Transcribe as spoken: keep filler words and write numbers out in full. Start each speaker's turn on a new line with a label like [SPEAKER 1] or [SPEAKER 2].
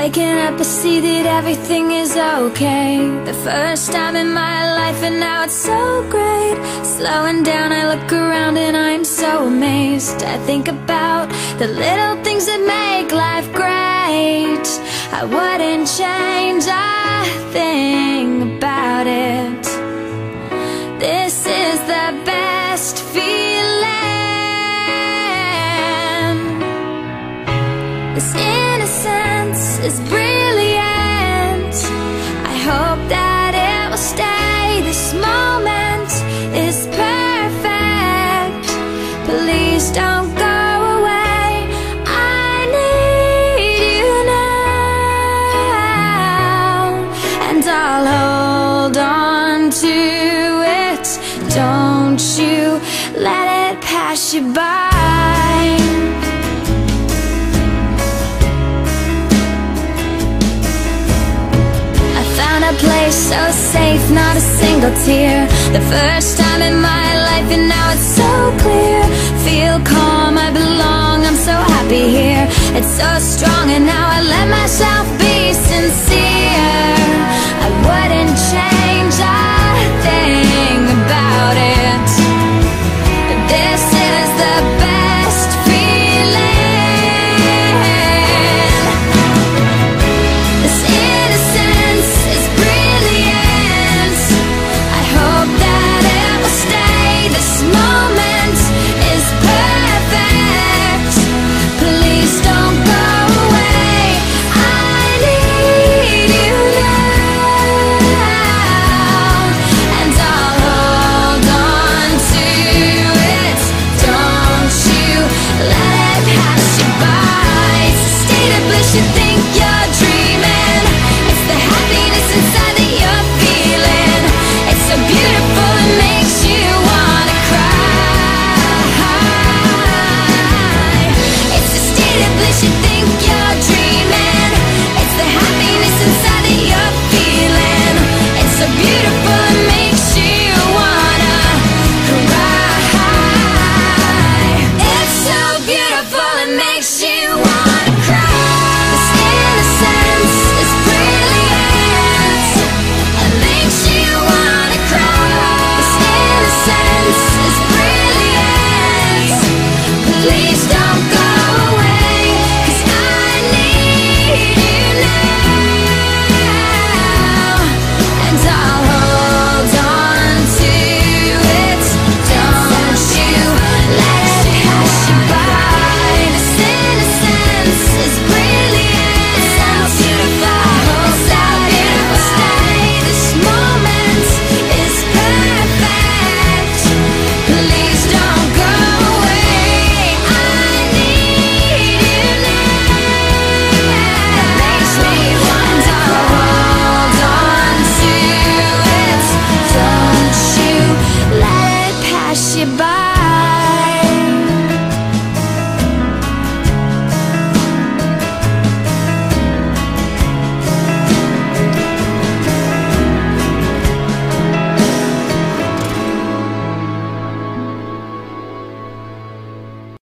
[SPEAKER 1] Waking up to see that everything is okay. The first time in my life and now it's so great. Slowing down, I look around and I'm so amazed. I think about the little things that make life great. I wouldn't change a thing about it. This is the best feeling. This innocence is brilliant. I hope that it will stay. This moment is perfect. Please don't go away. I need you now, and I'll hold on to it. Don't you let it pass you by. A place so safe, not a single tear. The first time in my life and now it's so clear. Feel calm, I belong, I'm so happy here. It's so strong and now I let myself be.